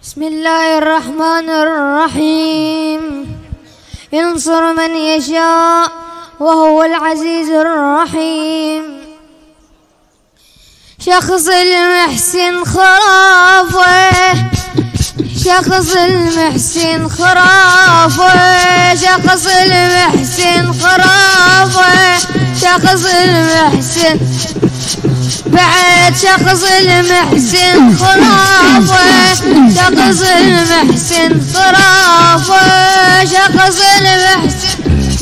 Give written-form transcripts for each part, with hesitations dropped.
بسم الله الرحمن الرحيم. ينصر من يشاء وهو العزيز الرحيم. شخص المحسن خرافه، شخص المحسن خرافه، شخص المحسن خرافه، شخص المحسن بعد شخص المحسن خرافه، شخص المحسن خرافه، شخص المحسن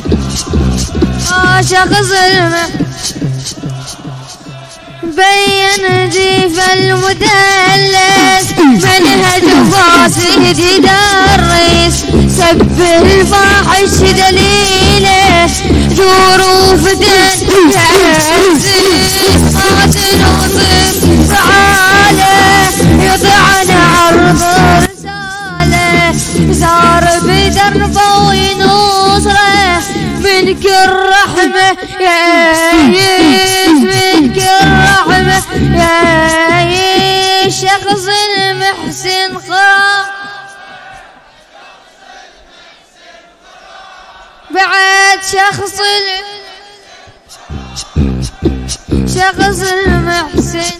شخص المحسن بين جيف المدلس منهج فاسد يدرس، سب الفاحش دليله ظروف دين يعزز، قاتل وصف فعاله يطعن عرض رساله، زار بدربه وينصره منك الرحمه يعيش، منك الرحمه يعيش. شخص المحسن خرافه بعد شخص المحسن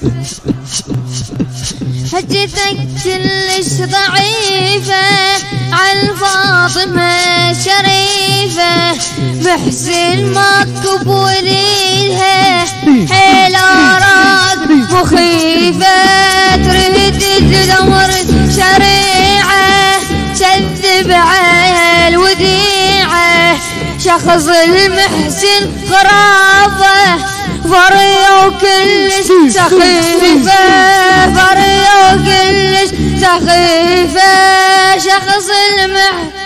حجتك كلش ضعيفة عن فاطمة شريفة، محسن ما قبوليها حيل آراء مخيفة، تريد تدمر شريعة كذب عيل وديعة. شخص المحسن خرافة فريا وكلش سخيفة، فريا وكلش سخيفة. شخص المحسن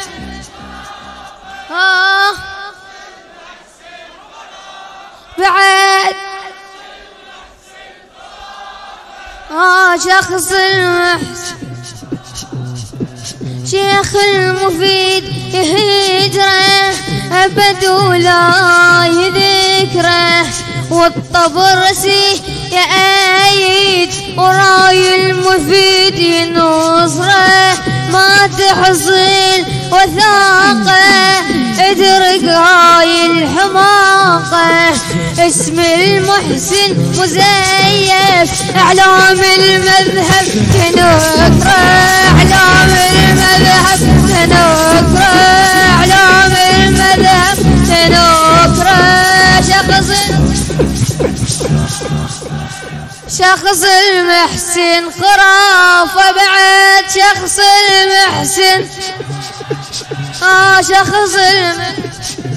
بعد شخص المحسن شيخ المفيد يهجره أبد ولا يذكره، والطبرسي يأيد وراي المفيد ينصره، ما تحصل وثاقه ادرك هاي الحماقه. اسم المحسن مزيف اعلام المذهب تنكره، اعلام المذهب تنكره، اعلام المذهب تنكره. شخص المحسن خرافه بعد شخص المحسن شخص المحسن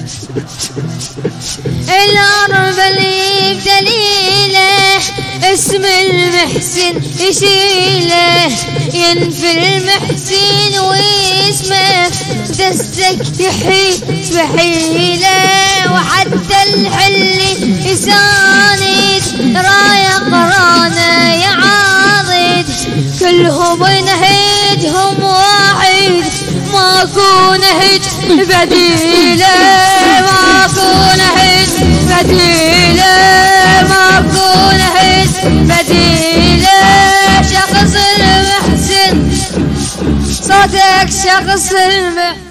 الأربلي بدليله، اسم المحسن يشيله، ينفي المحسن واسمه دستك يحيي بحيله، وحتى الحل يساند راية قرانه يعاضد، كلهم نهجهم واحد ماكو نهج بديله، ماكو نهج بديله، ماكو نهج بديله. شخص المحسن صوتك شخص المحسن